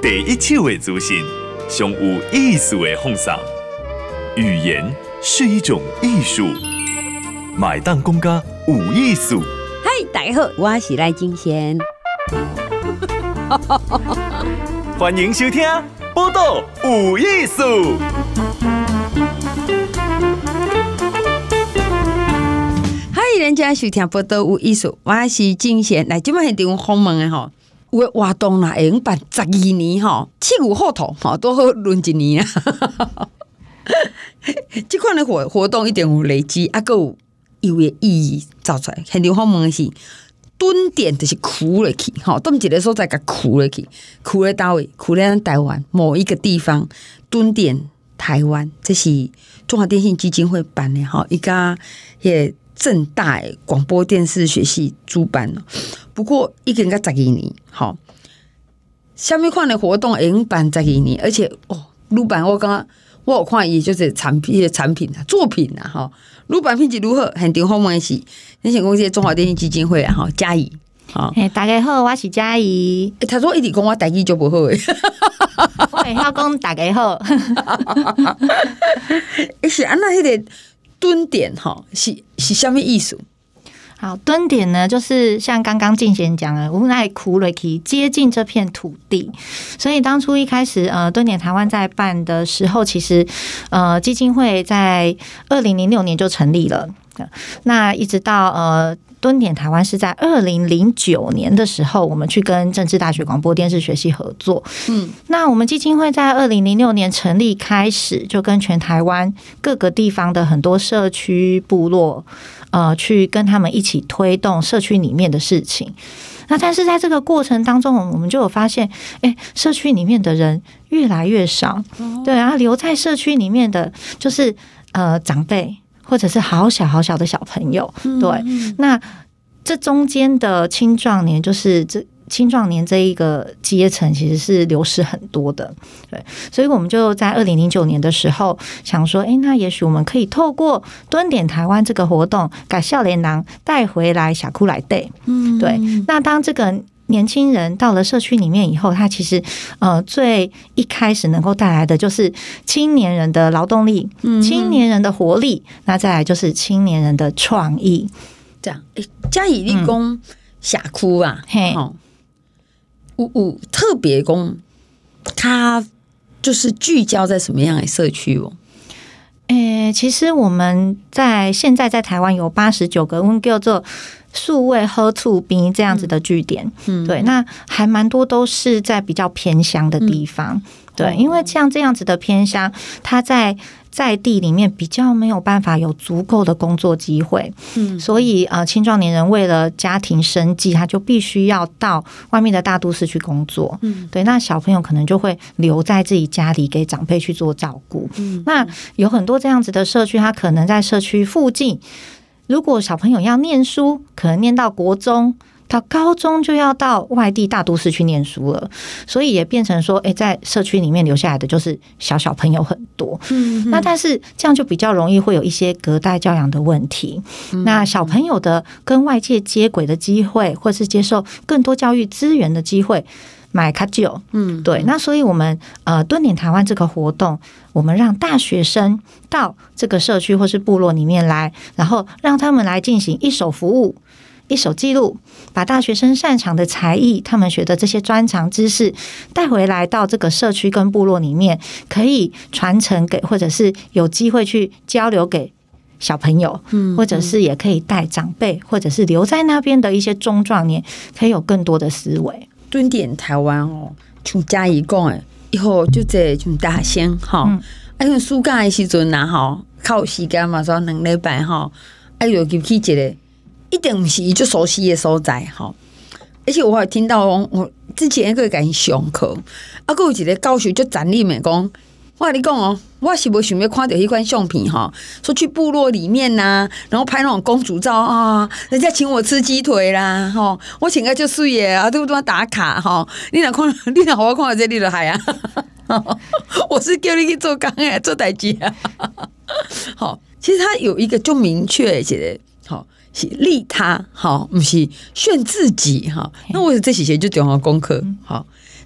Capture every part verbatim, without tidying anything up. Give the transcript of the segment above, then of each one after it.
第一手的资讯，上有意思的放送。语言是一种艺术，买当公家有艺术。 嗨，大家好，我是赖金贤。 欢迎收听《报道有艺术》。 嗨，人家收听《报道有艺术》，我是金贤。来，今麦现场访问的吼，有的活动啦，会用办十二年吼，七五后头吼都好轮一年啊。这款的活活动一定有累积，啊，有有的意义造出来。现场访问的是蹲点，就是苦落去，吼，蹲一个所在甲苦落去，苦咧倒位，苦咧咱台湾某一个地方蹲点台湾，这是中华电信基金会办的吼，一家也政大广播电视学系主办了。不过已经甲十二年，吼，什么款的活动会用办十二年，而且哦，愈办我感觉。我有看伊就是产品的产品啊，作品啊，哈，愈办品质愈好。现场访问是咱先讲这中华电信基金会啊，哈，嘉怡， 好，大家好，我是嘉怡。 欸、他说一直讲我台语就不好诶， 我会晓讲大家好。 欸、是安那迄个蹲点哈，是是什么意思？ 好，蹲点呢，就是像刚刚静贤讲的，我们来苦了去接近这片土地，所以当初一开始，呃，蹲点台湾在办的时候，其实呃基金会在二零零六年就成立了，那一直到呃。蹲点台湾是在二零零九年的时候，我们去跟政治大学广播电视学系合作。嗯，那我们基金会在二零零六年成立开始，就跟全台湾各个地方的很多社区部落，呃，去跟他们一起推动社区里面的事情。那但是在这个过程当中，我们就有发现，哎、欸，社区里面的人越来越少，对，然后留在社区里面的就是呃长辈。或者是好小好小的小朋友，对，嗯、那这中间的青壮年，就是这青壮年这一个阶层，其实是流失很多的，对，所以我们就在二零零九年的时候想说，哎、欸，那也许我们可以透过蹲点台湾这个活动，把少年郎带回来小窟来对，嗯，对，那当这个。年轻人到了社区里面以后，他其实呃最一开始能够带来的就是青年人的劳动力、嗯、青年人的活力，那再来就是青年人的创意。 这样，哎、欸，嘉义立功峡谷啊，嘿、嗯，有有特别工，它就是聚焦在什么样的社区哦？ 诶、欸，其实我们在现在在台湾有八十九个，我们叫做数位喝醋兵这样子的据点，嗯，对，那还蛮多都是在比较偏乡的地方，嗯、对，因为像这样子的偏乡，它在在地里面比较没有办法有足够的工作机会，嗯，所以呃，青壮年人为了家庭生计，他就必须要到外面的大都市去工作，嗯，对，那小朋友可能就会留在自己家里给长辈去做照顾，嗯，那有很多这样子的社区，他可能在社区附近。如果小朋友要念书，可能念到国中到高中就要到外地大都市去念书了，所以也变成说，哎，在社区里面留下来的就是小小朋友很多。嗯，那但是这样就比较容易会有一些隔代教养的问题。嗯、那小朋友的跟外界接轨的机会，或是接受更多教育资源的机会。买卡酒，嗯，对，那所以我们呃蹲点台湾这个活动，我们让大学生到这个社区或是部落里面来，然后让他们来进行一手服务、一手记录，把大学生擅长的才艺、他们学的这些专长知识带回来到这个社区跟部落里面，可以传承给，或者是有机会去交流给。小朋友，或者是也可以带长辈，或者是留在那边的一些中壮年，可以有更多的思维。 蹲点台湾哦，像嘉义讲的，以后就这像大仙哈，啊，因为暑假的时阵呐哈，靠时间嘛，说两礼拜哈，啊，又入去一个，一定不是伊最熟悉的所在哈。而且我还听到我之前一个给伊上课，啊，还有一个教授就赞你们讲。我跟你讲哦，我是无想要看到迄款相片哈，说去部落里面呐、啊，然后拍那种公主照啊，人家请我吃鸡腿啦，哈，我请个就水耶啊，对不对？打卡哈，你若看，你若我看到这你就害啊，我是叫你去做工诶，做代志啊。好，其实他有一个就明确一个，好是利他，好，不是炫自己哈。那我这些就重要功课，好。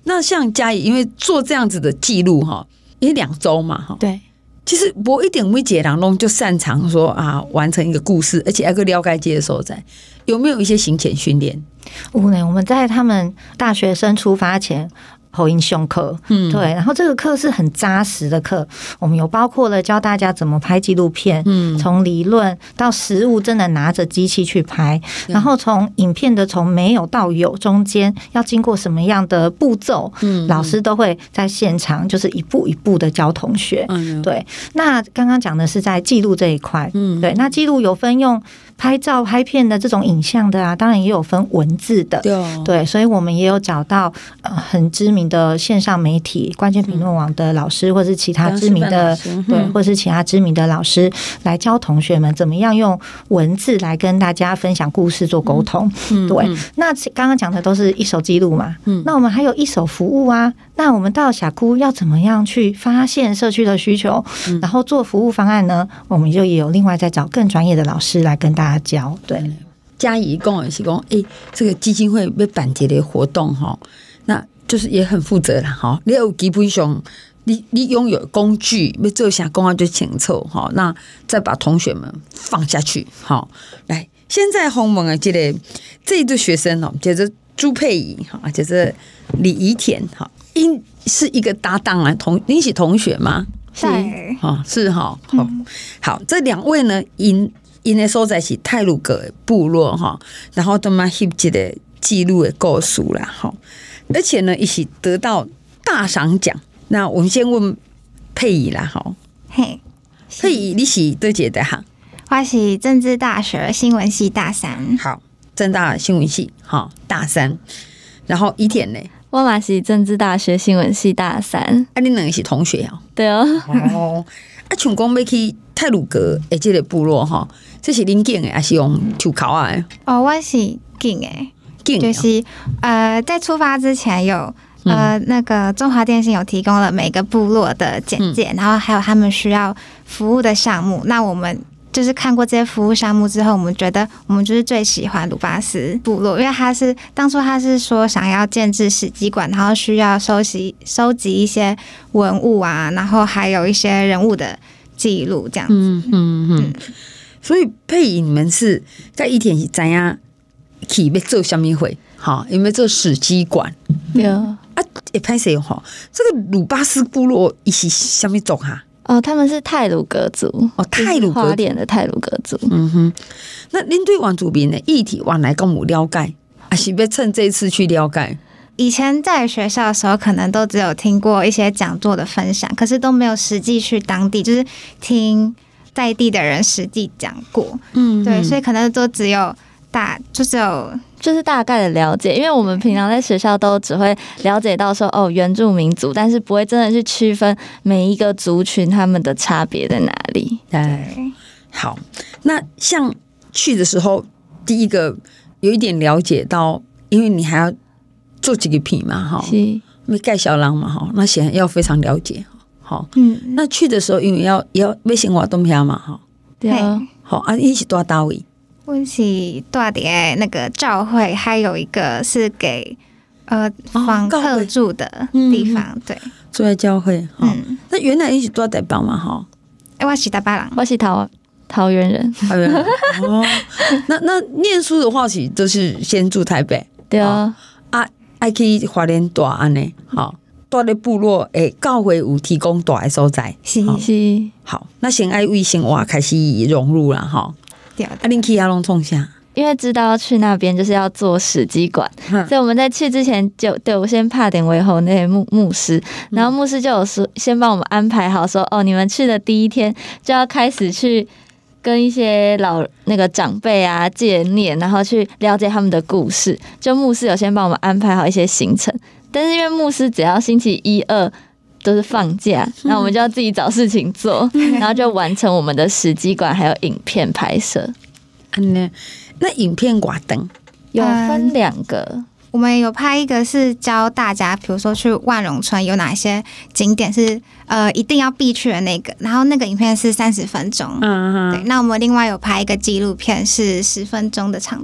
那像嘉义，因为做这样子的记录哈，因为两周嘛哈， 对。 其实我一点每一个人拢就擅长说啊，完成一个故事，而且要个了解这个所在，有没有一些行前训练？ 有呢，我们在他们大学生出发前。口音胸课，嗯，对，然后这个课是很扎实的课，我们有包括了教大家怎么拍纪录片，嗯，从理论到实物，真的拿着机器去拍，然后从影片的从没有到有中间要经过什么样的步骤，嗯，老师都会在现场就是一步一步的教同学，嗯，对。那刚刚讲的是在记录这一块，嗯，对，那记录有分用拍照拍片的这种影像的啊，当然也有分文字的，对，对，所以我们也有找到呃很知名的线上媒体关键评论网的老师，或是其他知名的对，或是其他知名的老师来教同学们怎么样用文字来跟大家分享故事做沟通。对，那刚刚讲的都是一手记录嘛，那我们还有一手服务啊。那我们到峡谷要怎么样去发现社区的需求，然后做服务方案呢？我们就也有另外再找更专业的老师来跟大家教。对， 嘉义跟我是讲，哎、欸，这个基金会要办这类活动哈，那就是也很负责啦哈。你有基本上，你你拥有工具，要做下公安就清楚哈。那再把同学们放下去哈。来，现在鸿蒙的这个这一对学生哦，叫做朱佩仪哈，叫做李怡田哈。因是一个搭档啊，同你是同学吗？ 是哈，是哈，好、嗯，好，这两位呢，因因的所在是太鲁阁的部落哈，然后他们翕一个记录的故事啦哈，而且呢，一起得到大赏奖。那我们先问佩仪啦哈， 嘿， 佩仪你是多几的哈？ 我是政治大学新闻系大三。 好，政大新闻系哈大三，然后怡田呢？ 我嘛是政治大学新闻系大三， 啊，你两个是同学哦？ 对哦。 哦，啊，像讲要去太鲁阁的这个部落哈，这是恁拣的还是用抽考啊？ 哦，我是拣的，就是呃，在出发之前有呃那个中华电信有提供了每个部落的简介，嗯、然后还有他们需要服务的项目，那我们。就是看过这些服务项目之后，我们觉得我们就是最喜欢鲁巴斯部落，因为他是当初他是说想要建制史迹馆，然后需要收集收集一些文物啊，然后还有一些人物的记录这样子。嗯嗯嗯。 所以佩仪你们是在一天是怎样去要做什么会？好，有没有做史迹馆？ 有、 嗯、啊，也拍谁哈？这个鲁巴斯部落伊是什么种哈？ 哦，他们是太鲁阁族哦，太鲁阁花莲的太鲁阁族。 嗯哼，那您对原住民的议题往来跟我了解，还是要趁这一次去了解？ 以前在学校的时候，可能都只有听过一些讲座的分享，可是都没有实际去当地，就是听在地的人实际讲过。嗯，对，所以可能都只有大，就只有。 就是大概的了解，因为我们平常在学校都只会了解到说哦原住民族，但是不会真的去区分每一个族群他们的差别在哪里。 对，好，那像去的时候，第一个有一点了解到，因为你还要做几个品嘛，哈，因为盖小郎嘛，哈，那显然要非常了解，好，嗯，那去的时候因为要要要生活东偏嘛，哈， 对啊， 好啊，你是多大位？ 我是住在那个教会，还有一个是给呃访客住的地方，哦、对， 住在教会。嗯，那原来你是住在台北嘛？哈， 哎，我是台北人， 我是桃桃园人， 桃园人。哦，那那念书的话，其实都是先住台北， 对啊， 啊，爱去花莲住安尼，好，住在部落，诶，教会有提供住的所在， 是是。 好，那先爱为生活开始融入了哈。啊，恁去遐拢创啥？ 因为知道要去那边就是要做史迹馆，嗯、所以我们在去之前就对我先怕点维护那些牧牧师，然后牧师就有说先帮我们安排好说，哦，你们去的第一天就要开始去跟一些老那个长辈啊借念，然后去了解他们的故事。就牧师有先帮我们安排好一些行程，但是因为牧师只要星期一二都是放假，那我们就要自己找事情做，然后就完成我们的史迹馆还有影片拍摄。 嗯，那影片挂灯有分两个、嗯， 我们有拍一个是教大家，比如说去万荣村有哪些景点是呃一定要必去的那个，然后那个影片是三十分钟，嗯，对。那我们另外有拍一个纪录片是十分钟的长度。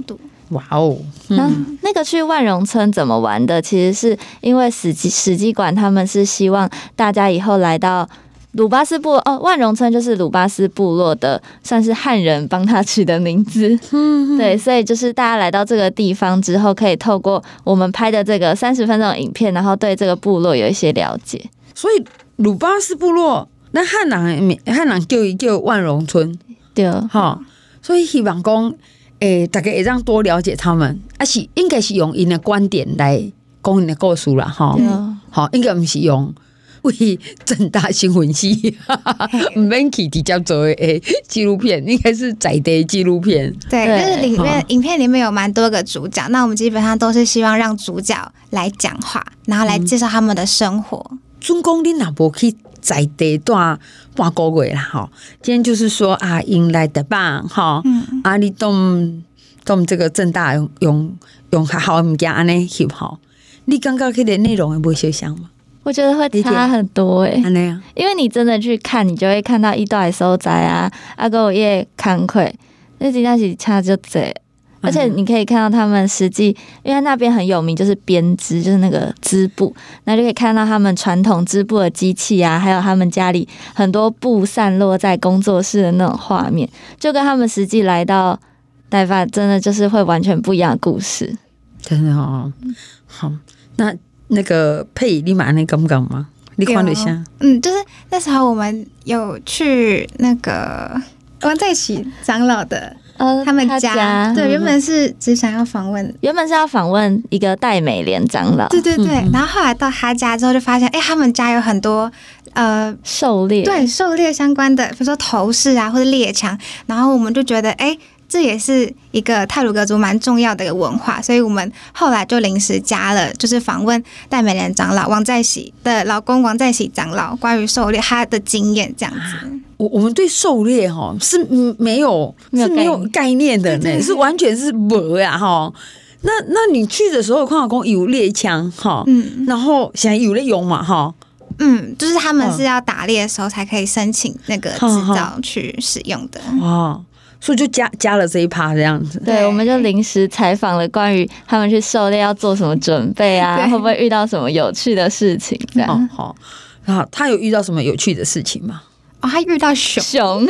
哇哦， 那、嗯、那个去万荣村怎么玩的？其实是因为史基史基馆他们是希望大家以后来到鲁巴斯部哦，万荣村就是鲁巴斯部落的，算是汉人帮他取的名字。嗯，对，所以就是大家来到这个地方之后，可以透过我们拍的这个三十分钟的影片，然后对这个部落有一些了解。 所以鲁巴斯部落，那汉人汉人叫伊叫万荣村， 对， 哈，所以希望讲，诶、欸，大家会让多了解他们，啊是应该是用因的观点来讲因的故事啦，哈，好，应该不是用。为正大新闻系唔免去直接做诶纪录片，应该是在地纪录片。 对，就是里面、哦、影片里面有蛮多个主角，那我们基本上都是希望让主角来讲话，然后来介绍他们的生活。 准讲你若无去在地住半个月啦，哈，今天就是说啊，因来的吧，哈，嗯、啊，你动动这个正大用用用好好物件安尼翕吼，你感觉迄个内容会不会相像吗？ 我觉得会差很多诶、欸，因为你真的去看，你就会看到一段所在啊，啊个有叶慷慨，那真的是差就多。而且你可以看到他们实际，因为那边很有名，就是编织，就是那个织布，那就可以看到他们传统织布的机器啊，还有他们家里很多布散落在工作室的那种画面，就跟他们实际来到台北，真的就是会完全不一样的故事。 真的哦，好，那。那个配你买那敢不敢吗？你看了一下， 嗯，就是那时候我们有去那个王在喜长老的呃他们 家, 家，对，原本是只想要访问， 原本是要访问一个戴美莲长老， 对对对，嗯、然后后来到他家之后就发现，哎、欸，他们家有很多呃狩猎， 对狩猎相关的，比如说头饰啊或者猎枪，然后我们就觉得，哎、欸。这也是一个太鲁阁族蛮重要的一个文化，所以我们后来就临时加了，就是访问戴美莲长老王在喜的老公王在喜长老关于狩猎他的经验这样子。 我我们对狩猎哈是没有是没有概念的呢，是完全是没呀哈。那那你去的时候看到讲有猎枪哈，嗯，然后现在有在用嘛哈。 嗯，就是他们是要打猎的时候才可以申请那个执照去使用的。 哦。所以就加加了这一趴这样子， 对，我们就临时采访了关于他们去狩猎要做什么准备啊，会不会遇到什么有趣的事情这样。 哦，好，然后他有遇到什么有趣的事情吗？ 哦，他遇到熊， 熊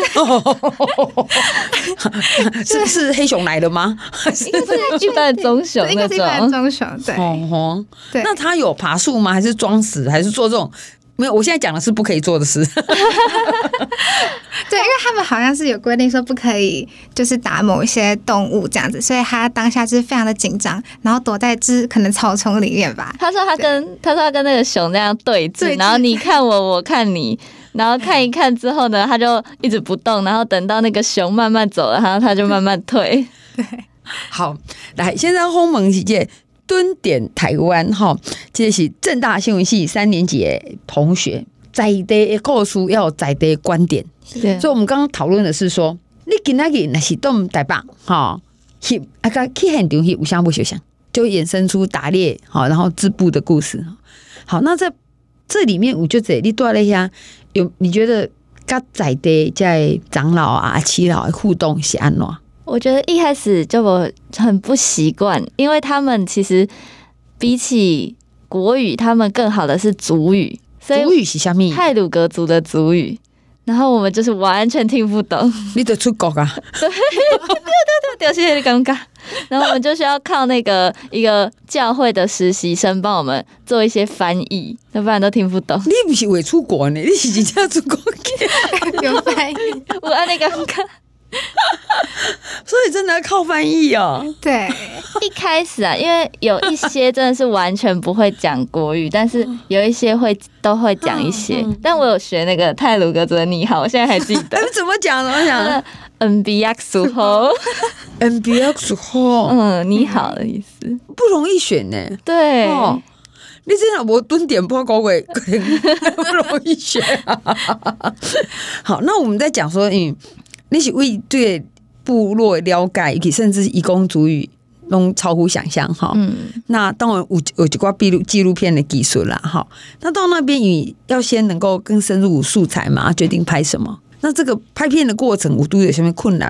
是是黑熊来的吗？ 应该是一般的棕熊那种， 应该是一般的棕熊，对。 哦，对。那他有爬树吗？还是装死？还是做这种？没有，我现在讲的是不可以做的事。 对，因为他们好像是有规定说不可以，就是打某一些动物这样子，所以他当下是非常的紧张，然后躲在只可能草丛里面吧。 他说他跟他说他跟那个熊那样对峙，然后你看我，我看你，然后看一看之后呢，他就一直不动，然后等到那个熊慢慢走了，然后他就慢慢退。 对， 好，来，现在轰门喜界。蹲点台湾哈，这是政大新闻系三年级的同学在地的故事要有在地的观点，所以我们刚刚讨论的是说，你今仔日若是到台北哈，翕啊个去现场翕有啥不相像，就衍生出打猎好，然后织布的故事。好，那在这里面我就这你多了一下，有你觉得跟在地在长老啊、阿耆老的互动是安怎？ 我觉得一开始就我很不习惯，因为他们其实比起国语，他们更好的是族语。 族语是什么？ 太鲁阁族的族语，然后我们就是完全听不懂。 你得出国啊？ 对对对对，谢谢你尴尬。然后我们就需要靠那个一个教会的实习生帮我们做一些翻译，要不然都听不懂。 你不是为出国呢？你是真正出国有翻译？ 我按那个尴尬。 所以真的要靠翻译哦。 对， 一开始啊，因为有一些真的是完全不会讲国语，但是有一些会都会讲一些。但我有学那个太鲁阁族的你好，我现在还记得。 怎么讲？怎么讲 ？N B X 后 ，N B X 后， 嗯，你好的意思， 不容易选呢。 对。 哦，你真的我蹲点破高位不容易选啊。好，那我们在讲说，嗯。你是为对部落了解，甚至是移工族语，拢超乎想象哈。嗯，那当然有有一挂纪录纪录片的技术啦哈。那到那边你要先能够更深入素材嘛，决定拍什么。那这个拍片的过程，我都有什么困难吗？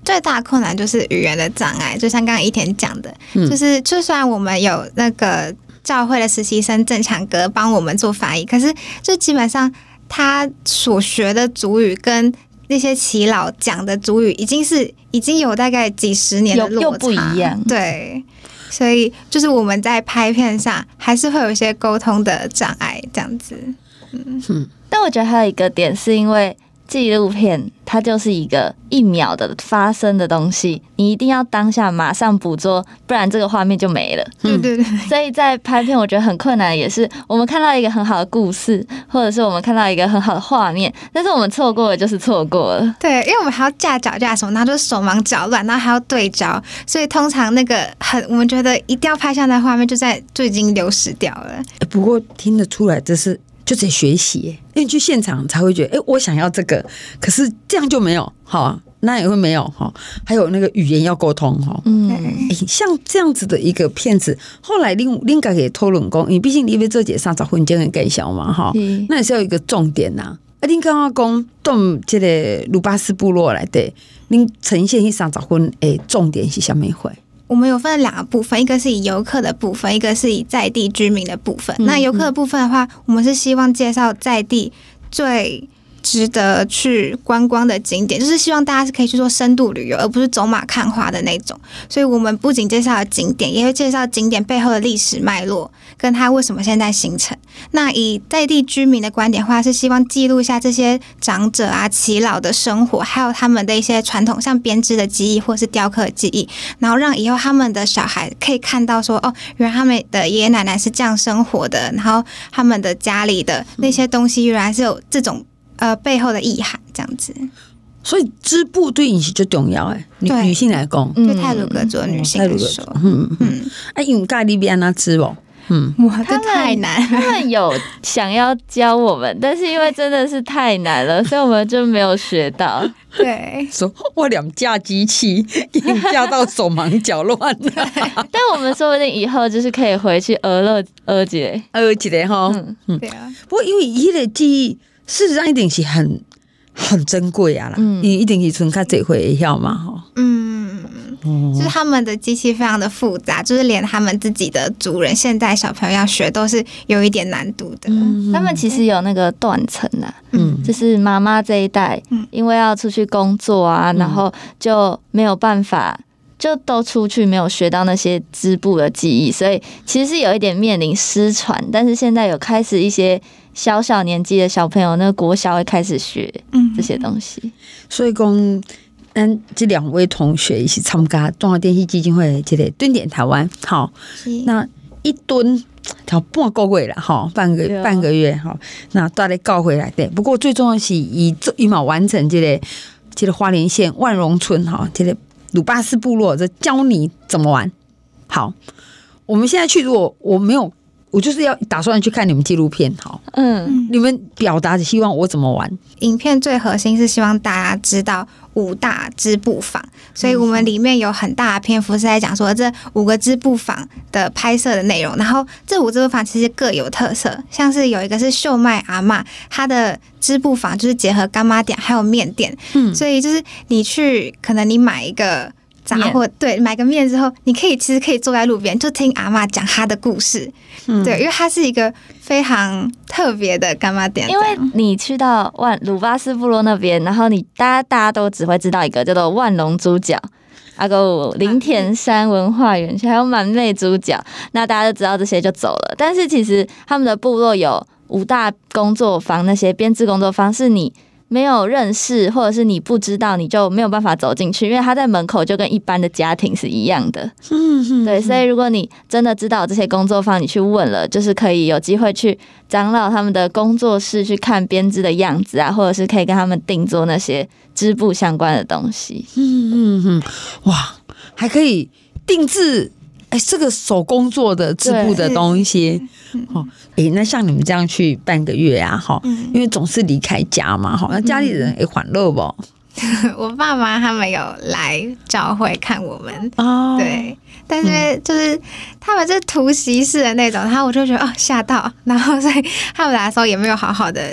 最大困难就是语言的障碍，就像刚刚一田讲的， 嗯、 就是就算我们有那个教会的实习生正强哥帮我们做翻译，可是就基本上他所学的族语跟那些耆老讲的族语已经是已经有大概几十年的落差， 又不一样， 对。所以就是我们在拍片上还是会有一些沟通的障碍，这样子。嗯， 嗯但我觉得还有一个点是因为纪录片它就是一个一秒的发生的东西，你一定要当下马上捕捉，不然这个画面就没了。 对对对。 所以在拍片，我觉得很困难的也是我们看到一个很好的故事，或者是我们看到一个很好的画面，但是我们错过了就是错过了。 对，因为我们还要架脚架什么，然后就手忙脚乱，然后还要对焦，所以通常那个很我们觉得一定要拍下那画面，就在就已经流失掉了。 不过听得出来，这是。就得学习，因为去现场才会觉得，哎、欸，我想要这个，可是这样就没有，哈，那也会没有，哈，还有那个语言要沟通，哈，嗯、欸，像这样子的一个片子，后来另另个也讨论过，因为毕竟你要做这三十分钟的介绍嘛，哈，那也是要有一个重点呐、啊。啊，您刚刚讲动这个鲁巴斯部落来的，您呈现一三十分，诶，重点是什么会？ 我们有分两个部分，一个是以游客的部分，一个是以在地居民的部分。嗯、那游客的部分的话，我们是希望介绍在地最值得去观光的景点，就是希望大家是可以去做深度旅游，而不是走马看花的那种。所以我们不仅介绍了景点，也会介绍景点背后的历史脉络，跟它为什么现在形成。那以在地居民的观点的话，是希望记录一下这些长者啊、耆老的生活，还有他们的一些传统，像编织的技艺或是雕刻的技艺，然后让以后他们的小孩可以看到说，哦，原来他们的爷爷奶奶是这样生活的，然后他们的家里的那些东西原来是有这种呃背后的意涵，这样子。 所以织布对你是最重要诶，女女性来讲， 对太鲁阁族女性来说， 嗯嗯，哎，因为家里边安怎织哦？ 嗯，哇，这太难。 他们有想要教我们，但是因为真的是太难了，所以我们就没有学到。 对， 说我两架机器给你架到手忙脚乱了。 但我们说不定以后就是可以回去俄乐俄姐俄姐哈，嗯嗯，对啊。不过因为伊个技艺事实上一定是很很珍贵啊啦，嗯，你一定是存较这回晓嘛哈， 嗯。就是他们的机器非常的复杂，就是连他们自己的主人现在小朋友要学都是有一点难度的。 嗯、他们其实有那个断层啊，嗯，就是妈妈这一代，嗯，因为要出去工作啊，然后就没有办法，就都出去没有学到那些织布的技艺，所以其实是有一点面临失传。但是现在有开始一些小小年纪的小朋友，那个国小会开始学这些东西，嗯、 所以讲。咱这两位同学一起参加中华电信基金会这个蹲点台湾，好，那一蹲才半个月了，哈，半个月半个月哈，那大家告回来对。不过最重要是以一毛完成这个这个花莲县万荣村哈，这个鲁巴斯部落，这教你怎么玩。好，我们现在去，如果我没有，我就是要打算去看你们纪录片，好，嗯，你们表达的希望我怎么玩？ 影片最核心是希望大家知道五大织布坊，所以我们里面有很大的篇幅是在讲说这五个织布坊的拍摄的内容。然后这五织布坊其实各有特色，像是有一个是秀麦阿嬷，她的织布坊就是结合干妈店还有面店，嗯，所以就是你去可能你买一个杂货，对，买个面之后，你可以其实可以坐在路边就听阿嬷讲她的故事，嗯，对，因为它是一个非常特别的干妈店。 因为你去到万鲁巴斯部落那边，然后你大家大家都只会知道一个叫做万隆猪脚，还有林田山文化园区，还有满妹猪脚，那大家就知道这些就走了。但是其实他们的部落有五大工作坊，那些编织工作坊是你没有认识，或者是你不知道，你就没有办法走进去，因为他在门口就跟一般的家庭是一样的。嗯，对，所以如果你真的知道这些工作坊，你去问了，就是可以有机会去长老他们的工作室去看编织的样子啊，或者是可以跟他们定做那些织布相关的东西。嗯嗯嗯，哇，还可以定制。哎，这个手工做的织布的东西，哦，哎，那像你们这样去半个月啊，哈，因为总是离开家嘛，哈，那家里人也欢乐不？ 我爸妈他们有来教会看我们，哦，对，但是就是他们是突袭式的那种，然后我就觉得哦吓到，然后所以他们来的时候也没有好好的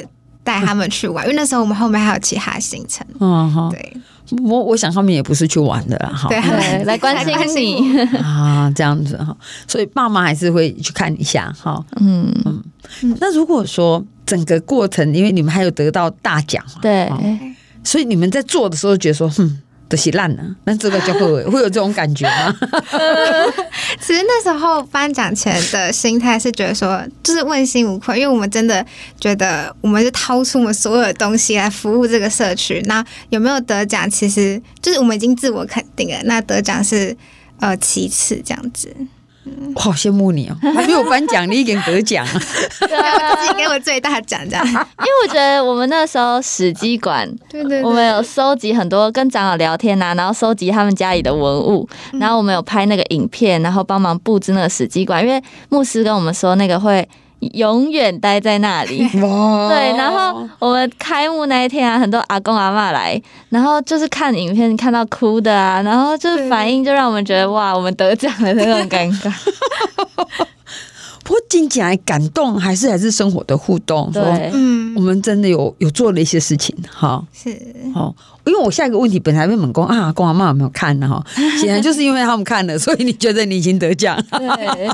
带他们去玩，因为那时候我们后面还有其他行程。 嗯， 对。 我我想他们也不是去玩的啦，哈， 对， 来关心你啊，这样子哈，所以爸妈还是会去看一下哈，嗯嗯。那如果说整个过程，因为你们还有得到大奖嘛， 对， 所以你们在做的时候觉得说，哼，都是烂了，那这个就会会有这种感觉吗？ 其实那时候颁奖前的心态是觉得说，就是问心无愧，因为我们真的觉得我们是掏出我们所有的东西来服务这个社区。那有没有得奖，其实就是我们已经自我肯定了。那得奖是呃其次这样子。 我好羡慕你哦，还没有颁奖，你已经得奖了， 对啊，自己给我最大奖这样。因为我觉得我们那时候史基馆， 对对对， 我们有收集很多跟长老聊天啊，然后收集他们家里的文物，然后我们有拍那个影片，然后帮忙布置那个史基馆，因为牧师跟我们说那个会永远待在那里。哇！对，然后我们开幕那一天啊，很多阿公阿嬷来，然后就是看影片看到哭的啊，然后就是反应就让我们觉得哇，我们得奖了那种感觉。 不过进进来感动，还是还是生活的互动。 对， 嗯，我们真的有有做了一些事情哈。 是哦，因为我下一个问题本来被猛攻啊，公阿嬷有没有看呢？哈，显然就是因为他们看了，所以你觉得你已经得奖。 对。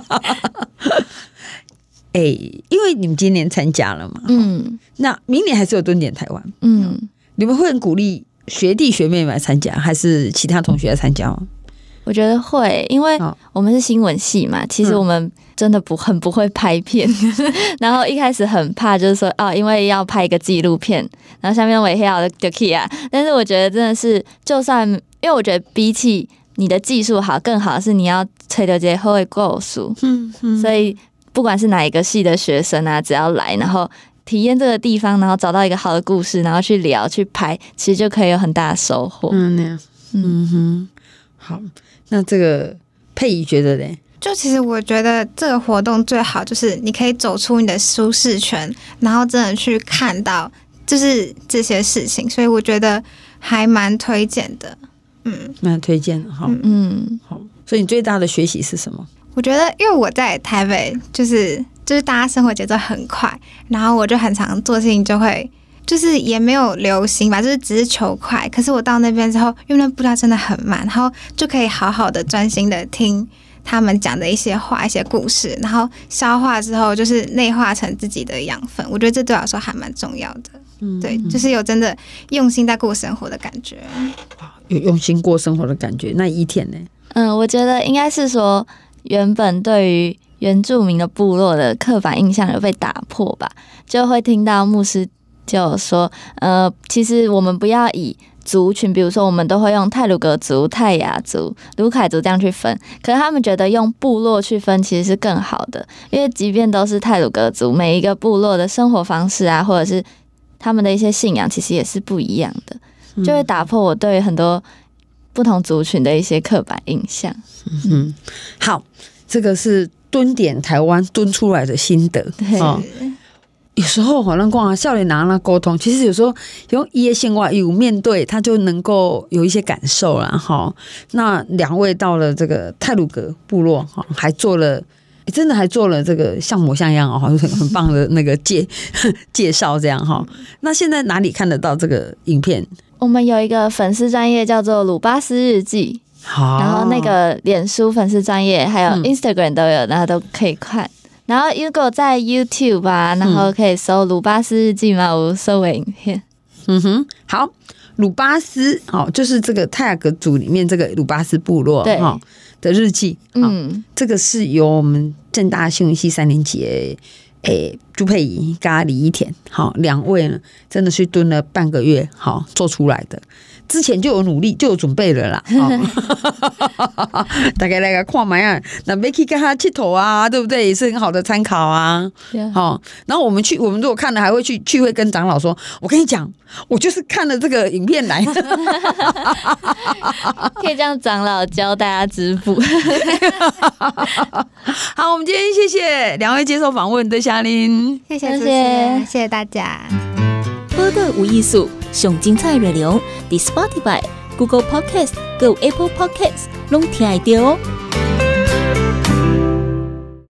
哎、欸，因为你们今年参加了嘛，嗯，那明年还是有蹲点台湾，嗯，你们会很鼓励学弟学妹们来参加，还是其他同学来参加吗？ 我觉得会，因为我们是新闻系嘛，其实我们真的不很不会拍片，嗯、然后一开始很怕，就是说哦，因为要拍一个纪录片，然后下面我也要的 key 啊，但是我觉得真的是，就算因为我觉得比起你的技术好，更好的是你要吹到这好的故事，嗯嗯，所以。不管是哪一个系的学生啊，只要来，然后体验这个地方，然后找到一个好的故事，然后去聊、去拍，其实就可以有很大的收获。 嗯，那样，嗯哼，好，那这个佩仪觉得嘞？ 就其实我觉得这个活动最好就是你可以走出你的舒适圈，然后真的去看到就是这些事情，所以我觉得还蛮推荐的。嗯， 蛮推荐的哈。嗯，好，所以你最大的学习是什么？ 我觉得，因为我在台北，就是就是大家生活节奏很快，然后我就很常做事情就会，就是也没有留心吧，就是只是求快。可是我到那边之后，因为那步调真的很慢，然后就可以好好的专心的听他们讲的一些话、一些故事，然后消化之后就是内化成自己的养分。我觉得这对我来说还蛮重要的。嗯，对，就是有真的用心在过生活的感觉， 有用心过生活的感觉。那一天呢？ 嗯，我觉得应该是说。原本对于原住民的部落的刻板印象有被打破吧，就会听到牧师就有说，呃，其实我们不要以族群，比如说我们都会用太鲁阁族、泰雅族、鲁凯族这样去分，可是他们觉得用部落去分其实是更好的，因为即便都是太鲁阁族，每一个部落的生活方式啊，或者是他们的一些信仰，其实也是不一样的，就会打破我对于很多不同族群的一些刻板印象。 嗯，好，这个是蹲点台湾蹲出来的心得。哦、有时候好像光笑脸拿那沟通，其实有时候用一些现话有面对，他就能够有一些感受了哈。那两位到了这个太鲁阁部落哈，还做了。真的还做了这个像模像样哦，很很棒的那个介介绍这样哈。那现在哪里看得到这个影片？ 我们有一个粉丝专页叫做鲁巴斯日记，然后那个脸书粉丝专页还有 Instagram 都有，然后都可以看。然后如果在 YouTube 啊，然后可以搜鲁巴斯日记嘛，我搜为影片。 嗯哼，好，鲁巴斯哦，就是这个泰雅格族里面这个鲁巴斯部落哈的日记。嗯，这个是由我们政大新闻系三年级的诶朱佩仪跟李一田好两位呢，真的是蹲了半个月好做出来的。之前就有努力，就有准备了啦。哦、大概来个看嘛呀，那要去跟他佚佗啊，对不对？也是很好的参考啊。好、哦，然后我们去，我们如果看了，还会去去会跟长老说，我跟你讲，我就是看了这个影片来的。 可以让长老教大家织布。 好，我们今天谢谢两位接受访问的夏琳， 谢谢主持人，谢谢大家。 播客有艺术，上精彩内容，伫 Spotify、Google Podcast、有 Apple Podcast， 拢听得到哦。